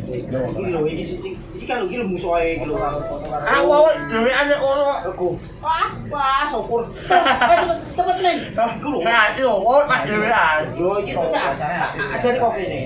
Iki lho iki sing iki kan lho iki musuhe iki lho karo Awak dhewean nek ono. Wah, syukur. Cepet ning. Iku lho. Nah, yo Mas dhewean. Yo iki terus ajane kok kene.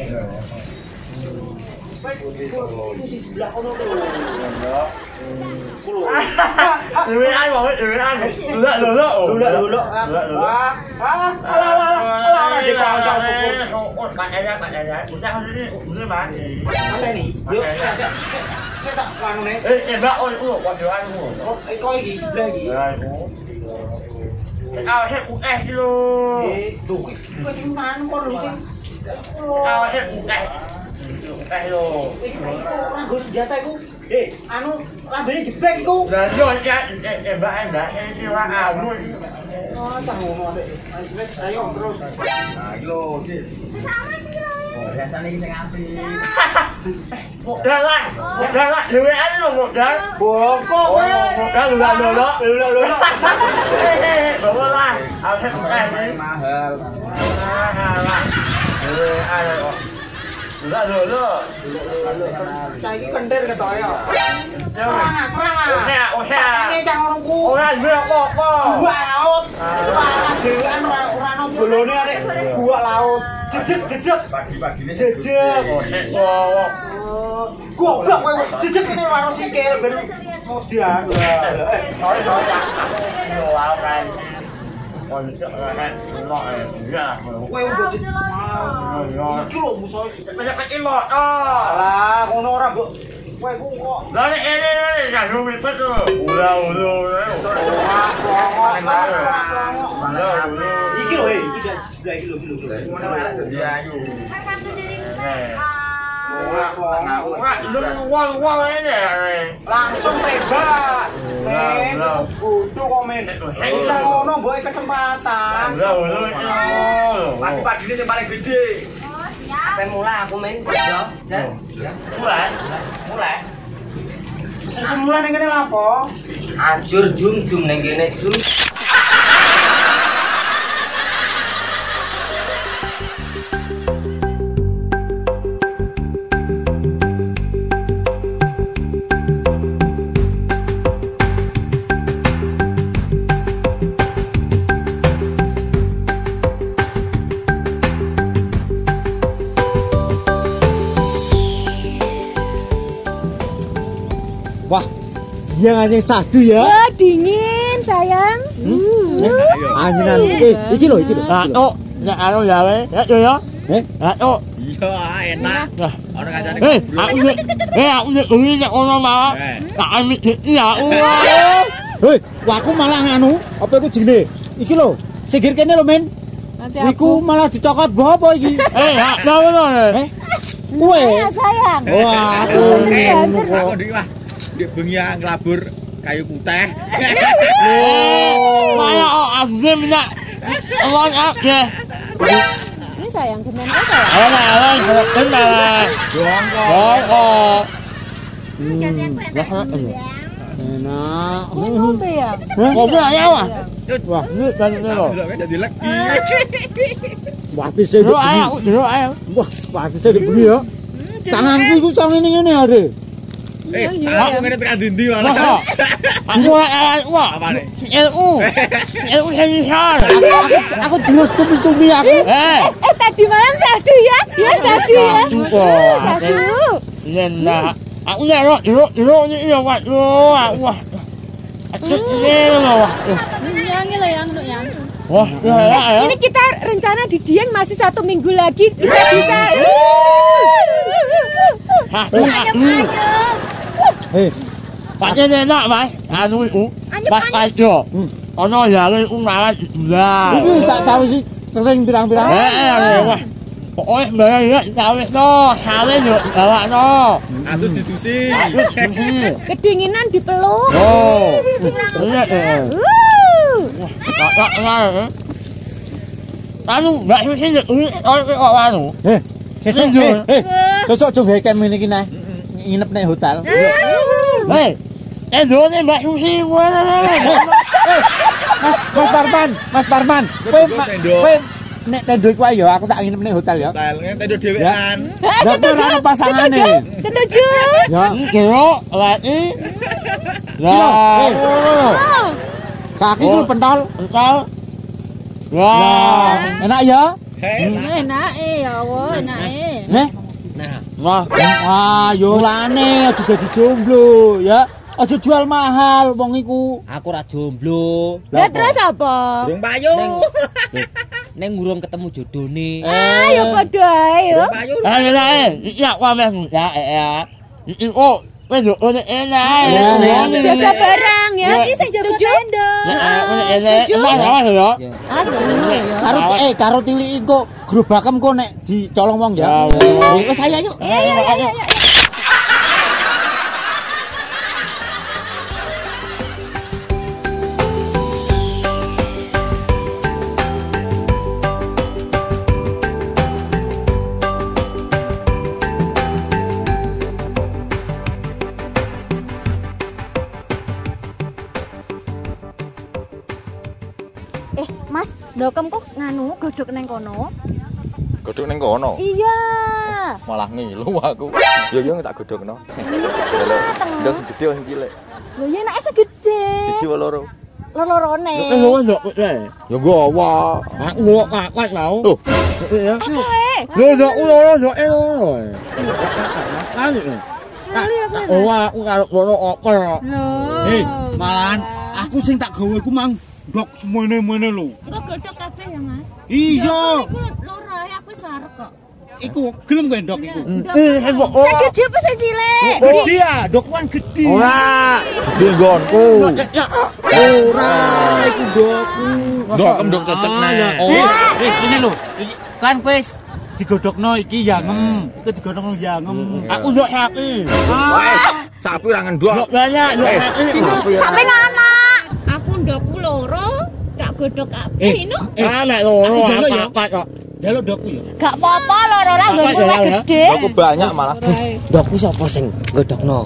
Itu si sebelah kono lho. Kulo. Dhewean wong dhewean. Lulak. Lulak. Wah. Ala di kanca syukur. Kan enak. Udah ini Mas. Apa nih? Yo, saya tak nganu nih. Mbak kok dhewean ku. Kok iki sebelah iki. Ya iku. Awake iki lho. Tuh, kok sing man kok lho sing. Awake lho. Iki ora nggo senjata iku. Anu lambene jebek iku. Lah yo Mbak iki ora anu. Oh, tak ngono adek. Wis ayo terus. Ayo, Dik. Sesama sih lho. Biasane iki sing apik. Modal lah. Dhewean lho modal. Bongkok kowe. Modal lulak. Bawa lah. Awake Mahal. lah. Dhewean kok. Lulak. Saiki kendir ketok ya. Serang. Oke. Ini cang orangku. Ora duwe apa-apa. Gua laut. Wah, dhewean ora ono bolone arek. Gua laut. Jejeg. Pagi-pagine Jejeg. Oh. Goblok kowe. Jejeg ini karo sikil ben modian. Sorry. Yo kan. Oh, iki ora ya. Kowe mbok jejeg. Iki lho musuh. Penyakit lo. Oh. Alah, ngono ora, Mbok. Kowe ku kok. Lah nek ini ya rumit betul. Udah. Iki lho, iki dari sebelah iki lho. ngono wae dadi ayu. Kan kartu dari Wah, ini. Langsung tembak. Men, kudu kok men. Cang ngono mbok kesempatan. Pagi-pagine sing paling gede. Oh, siap. Mulai aku main Mulai. Seduluran ning kene lapo? hancur jum neng kene jum. Wah, dia ngajeng sadu ya. Wah, dingin, sayang. Anjinan. Iki lho. Oh, ya anu ya we. Ya. Oh. Iya, enak. Ono kancane. Aku ini ono mah. Tak ambil ya. Hei, aku malah nganu. Apa iku jenenge? Iki lho, sigir kene lho, Men. Iku malah dicokot mbok apa iki? Ya, ngono. Kowe. Ya, sayang. Wah, Aku ndi wah. Dik bengi nglabur kayu putih. Mana aku minta. Alon ya. Ini sayang, gimana sayang? Ayo, kenal. Doang kok. Oh. Ganti aku ya, Enak. Ini ngombe ya? Ngopi aja wah. Wah, ini kan lho. Delok dadi legi. Wati sing Dulu ayo. Wah, wati sing bengi ya. Tanganku iku iso ngene-ngene are. Aku ngene tekan ndi malah. Aku wah. Apane? LU sensor. Aku jurus tumi-tumi aku. Tadi malam sadu ya? Ya, sadu ya. Sadu. Lena. Aku nyarok ini ya wah. Wah. Acet ini loh. Yang yang. Wah, ya. Ini kita rencana di Dieng masih 1 minggu lagi. Kita bisa. Pakai enak, Mas. Anu iku. Pas aja. Ono ya iku malah lah. Iki tak tahu sih sering pirang-pirang. Wah. Pokoknya mbak ya cawek no, salin yuk bawa no. Terus ditusi. Kedinginan dipeluk. Oh. Iya ya. Anu mbak Susi kok anu. Sesuk coba kem ngene iki nah. Nginep nek hotel. Ndone mbak Susi Mas Parman. Kowe nek tendo iku ae ya aku tak nginep ning hotel ya. Hotel tendo dhewean. Lah kok ora ono pasangane. Setuju. Ya. Kira lagi. Lah. Lah. Saiki ku pentol. Entah. Wah. Enak ya? Enake ya, wo, enake. Neh. Wah. Wah, yo lane aja dadi jomblo ya. Aja jual mahal wong iku. Aku ora jomblo. Lah terus apa? Burung payu. Neng ngurung ketemu jodone. Ya padha ae yo. Burung payu. Ya, wah meh ya. Oh, wes yo enak. Jaga barang ya. Iki sing jaga tenda. Karo tiliki kok grobakem kok nek dicolong wong ya. Wis ayo yuk. Iya. Mas, ndokem kok nganu godhog neng kono. Godhog ning kono. Iya. Malah ngilu aku. Ya yo tak godhogno. Ndok sing gedhe sing cilik. Lho ya nek segede. Siji wae loro. Loro-lorone. Ya gowo. Aku kakak mau. Loh, Ya. Ae. Yo. Aku karo kono oper. Hei, malahan aku sing tak gawe iku mang ndok semene-mene lho. Kok godhog kabeh ya, Mas? Iya. Iku loro ae aku wis arep kok. Iku gelem kowe ndok iku. Segede apa sing cilik? Gede ya, ndok kan gede. Ora. dinggonku. Ora, iku ndokku. Ndok tetek nek. Ini lho. Iki kan wis digodhogno iki yangem. Iku digodhogno yangem. Aku ndok sapi. Sapi ora ngendok. Ndok banyak, ndok sapi. Sampe anak. Aku ndokku loro, tak godhog kabeh ino. Nek loro apa kok. Jaluk ndokku ya. Gak apa-apa loro lah nggo gede. Aku banyak malah. Ndokku sapa sing godhogno?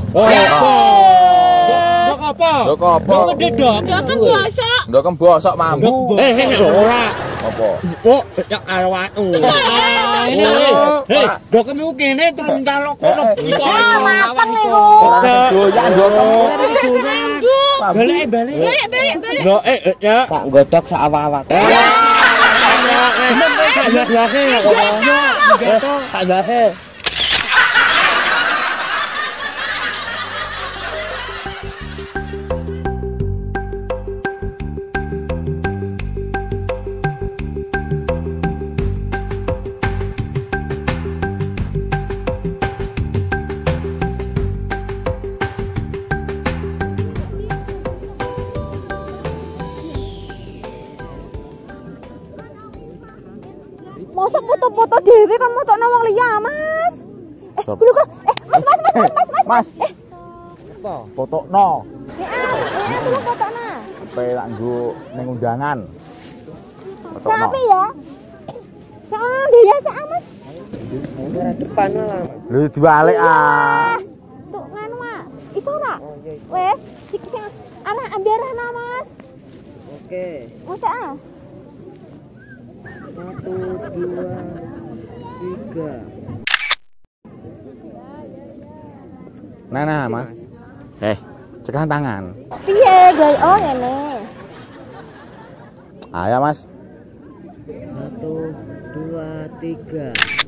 Ndok apa? Ndok apa? Ndok gede ndok. Ndokem bosok. Ndok bosok mambu. Ora. Apa? Oh, cek karo aku. Hei, ndokmu iku kene terus ngalok kono. Iku mateng iku. Ora doyan ndok. Balik. Balik. Ndok ya. Tak godhog sak awak-awak. Mosok foto-foto dhewe kan motokno wong liya, Mas. Lho kok Mas. Apa? Fotokno. Lho fotokno. Ape tak nggo ning undangan. Sapi ya? Sampe ya sak, Mas. Depan malah. Lho dibalik ah. Tuh nganu ah. Iso ora? Wes, sing anak ambiarana, Mas. Oke. Masa ah? 1 2 3. Nah, Mas. Cekan tangan. Piye, guys? Oh, ngene. Ayo, Mas. 1 2 3.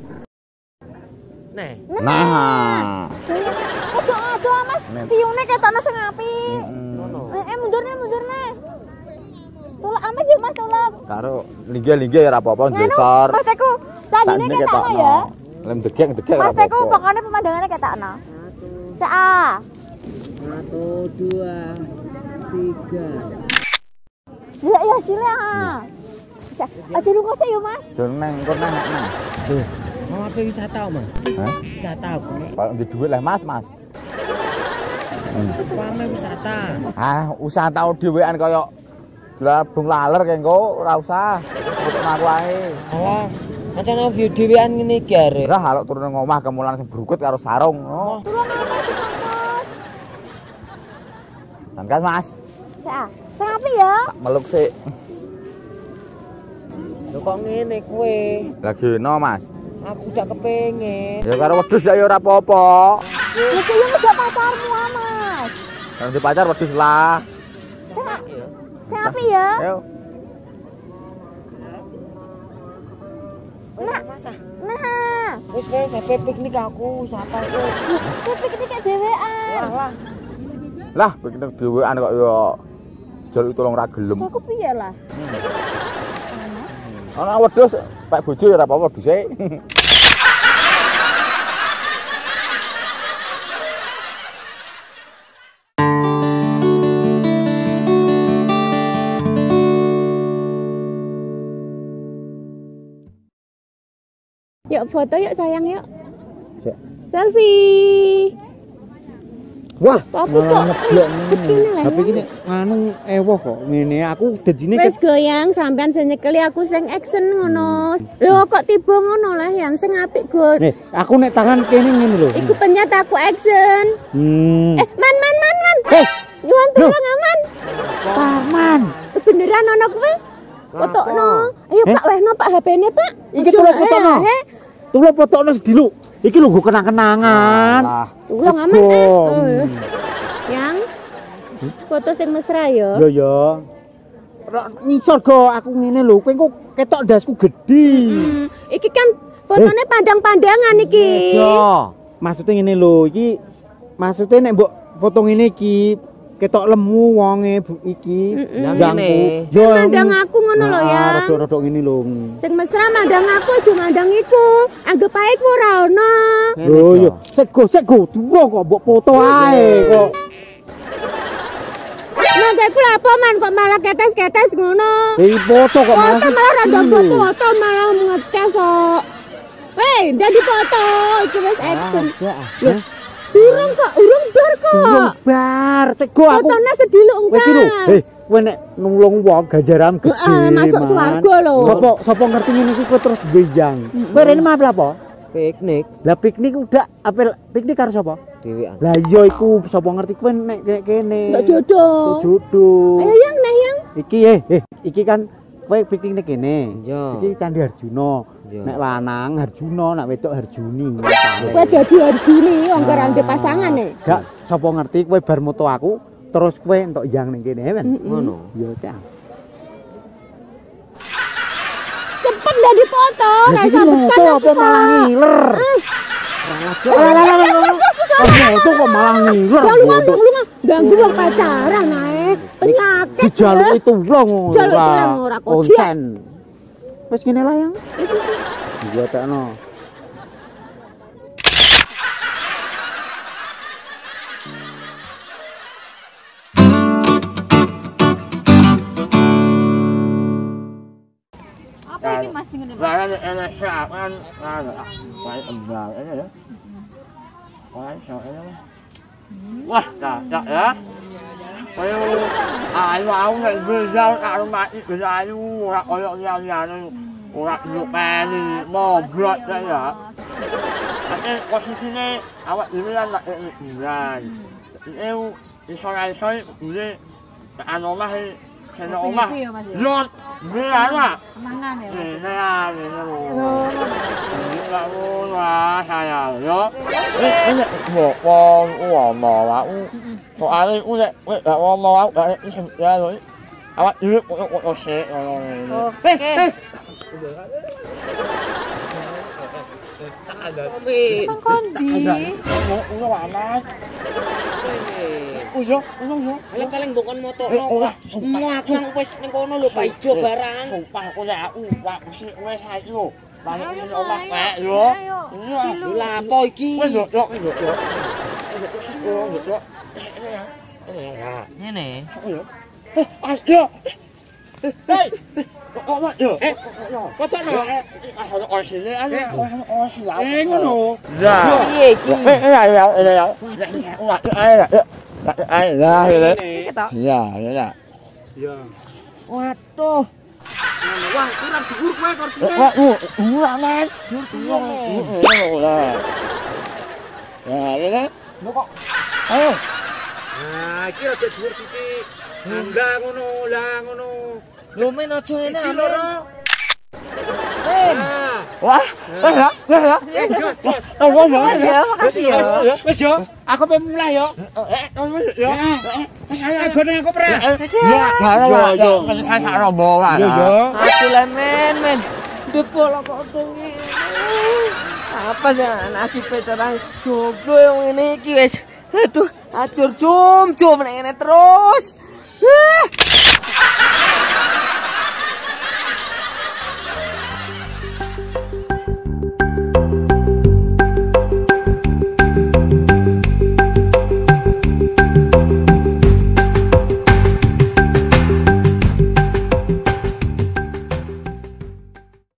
Nah. Aduh, Mas. View-ne ketokno sing apik. Mundur nih. Tolong amat ya, Mas, tolong. Karo linggih-linggih ora apa-apa ndesor. Mas Teku, candine ketokno ya. Lem degek Mas Teku pokoknya pemandangannya ketokno. Sa. 1 2 3. Ya sile ah. Bisa. Aja lu ngose ya, Mas. Jeneng kok nang. Mau apa wisata, Mas? Hah? Wisata aku. Kalau di duit lah, Mas. Pame wisata. Wisata dhewean kaya Glabung laler kaya engko ora usah. Fotok aku ae. Alah, ancane view dhewean ngene iki are. Lah haluk turun nang omah kemulan sing brukut karo sarung. Oh. Angkat, Mas. Sa. Sing apik ya. Tak meluk sik. Lho kok ngene kowe? Lagi no, Mas. Aku udah kepengen. Ya karo wedhus ya ora apa-apa. Ya kuwi ngejak pacarmu, Mas. Kan di pacar wedhus lah. Sing apik ya. Ayo. Wis Mas. Nah, Wis sampe piknik aku wis apa sih? piknik dhewean. Lah. Lah, piknik dhewean kok ya jol tolong ra gelem. Aku piye lah? Ana wedhus, Pak bojo ya ora apa-apa wedhuse. Yuk foto yuk sayang yuk. Cek. Selfie. Wah, Tapi kok begini lah. Tapi gini anu ewoh kok ngene aku dadine Wes goyang sampean sing nyekeli aku sing action ngono. Lho kok tiba ngono lah yang sing apik go. nih, aku nek tangan kene ngene lho. Iku penyat aku action. Man. Eh, Nyuwun tulung aman. Paman. Beneran ono kuwi? Fotokno. Ayo Pak wehno Pak HP-ne Pak. Iki tulung fotokno. Tulung fotokno sediluk. Iki lho nggo kenang-kenangan. Tulung aman Yang foto sing mesra ya. Yo yo. Ngisor go aku ngene lho, kowe kok ketok ndasku gedhi. Iki kan fotone pandang-pandangan iki. Yo. Maksudnya ngene lho, iki maksudnya nek mbok foto ngene iki ketok lemu wonge iki ganggu. Yo Mandang aku ngono lho ya. Rodok-rodok ngene lho. Sing mesra mandang aku aja mandang iku. Anggap ae ku ora ono. Lho yo, sego duwo kok mbok foto ae kok. Nah, kayak ku apa man kok malah ketes-ketes ngono. Foto kok Foto malah rada foto malah ngeces kok. Weh, jadi foto iki wis action. Loh, durung kok, urung bar kok. Bar, sego aku. Fotone sediluk Wis iki lho. engkas. Kowe nek nulung wong ganjaran gede. Masuk Man. swarga lho. Sopo ngerti ngene iki kowe terus goyang. Kowe rene mah apa? Piknik Lah piknik udah apel piknik karo sapa? dhewean. Lah iya iku sapa ngerti kowe nek kene. Ndak jodoh. Jodoh. Ayo yang nah yang. Iki iki kan kowe piknik nek kene. Iya. Iki Candi Harjuna. Iya. Nek lanang Harjuna, nek wedok Harjuni. Kowe dadi Arjuni wong garante pasangan nek. Gak sapa ngerti kowe bar moto aku terus kowe entuk yang ning kene kan. Ngono. Ya sak. Cepet dadi foto, ra Iki moto apa malah ngiler? Moto kok malah ngiler. Ganggu wong pacaran ae. Penyakit. Dijaluk itu wong Jaluk pulang ora kok. konsen. Wis kene lah yang. Iya tekno. Apa iki Mas ngene? Lah enak kan baik embal ini ya. Wah, tak ya. Ayo, ayo aku nek belajar karo mati belayu ora koyo liyan-liyan ora nyupeni mobrot ya. Ate posisine awak dhewe lan lak nang. Iso iki anu omah kena omah. Yo, berapa? Mangan ya. Ini enggak ngono saya yo. Ini ngomong ngomong aku. Soalnya aku nek gak ngomong aku gak ya lho. Awak dhewe kok sik ngono. Oke. Mang kondi. Ngono amat. Yo. Paling bukan motokno. Muak nang wis ning kono lho Pak Ijo barang. Sumpah aku nek aku wis saiki lho. Balik ning omah Pak yo. Lho lah apa iki? Wis yo. Ngene. Ayo. Hei. Kok yo? Foto no. Oh sini aja. Oh siap. Ngono. Ya. Piye iki? Ya. Lah, ya. Ya. Waduh. Wah, kurang dhuwur kowe korsine. Wah, murah man. Ya, kok. Ayo. Nah, iki rada dhuwur sithik. Lah ngono. Lho men aja enak. Siji loro. Wah, ya. Makasih ya. Wis yo, aku pengen mulai yo. Yo. Ayo goreng aku pra. Yo. Kan sak rombongan. Yo yo. Aku lah men. Depol kok tengi. Apa sih nasibnya orang jomblo yang ini iki wis. Aduh, acur cum nek ngene terus.